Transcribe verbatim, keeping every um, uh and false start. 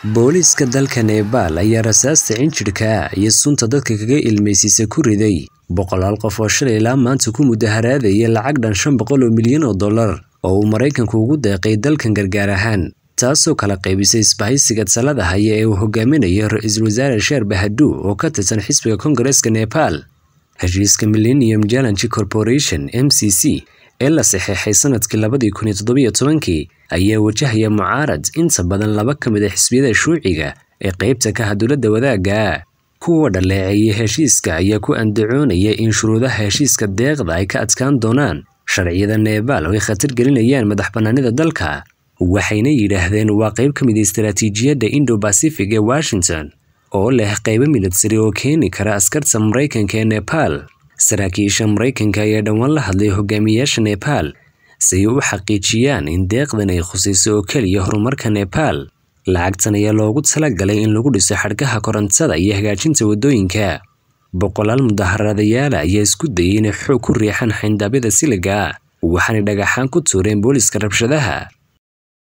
booliiska dalka Nepal ayaa rasaasta cinjirka iyo sunta dadka kaga ilmeysiisa ku riday boqolaal qof oo shalay ilaa maanta ku mudaharaadaya lacag dhan shan boqol oo milyan oo dollar oo uu Mareykanku ugu deeqay dalkan gargaar ahaan taasoo kala qaybisay isbahaysiga talada haya ee uu hogaaminayo Ra'iisul Wasaare Sheer Bahadu oo ka tirsan xisbiga Koongareeska Nepal. Heshiiska Millennium Challenge Corporation M C C ee la saxeexay sanadkii labadi kun iyo toddoba iyo toban ayaa wajahaya mucaarad inta badan laba ka mid ah xisbiyada shuuciga ee qaybta ka ah dowladda wadaagga. kuwa dhaleeceeyay heshiiska ayaa ku andacoonaya in shuruudaha heshiiska deeqda ay ka adkaan doonaan sharciyada Nepal oo ay khatar gelinayaan madaxbannaanida dalka. waxayna yidhaahdeen waa qayb ka mid ah istaraatiijiyadda Indo-Pacific ee Washington oo leh qaybo militari oo keeni kara askarta Mareykanka ee Nepal. saraakiisha Mareykanka ayaa dhawaan la hadlay hogaamiyayaasha Nepal si ay u xaqiijiyaan in deeqdan ay khusayso oo kaliya horumarka Nepal. lacagtan ayaa loogu talagalay in lagu dhiso xadhkaha korontada iyo hagaajinta wadooyinka. boqolaal mudaharaadayaal ayaa isku dayay inay xoog ku riixaan xayndaabyada siliga waxaana dhagaxaan ku tuureen booliiska rabshadaha.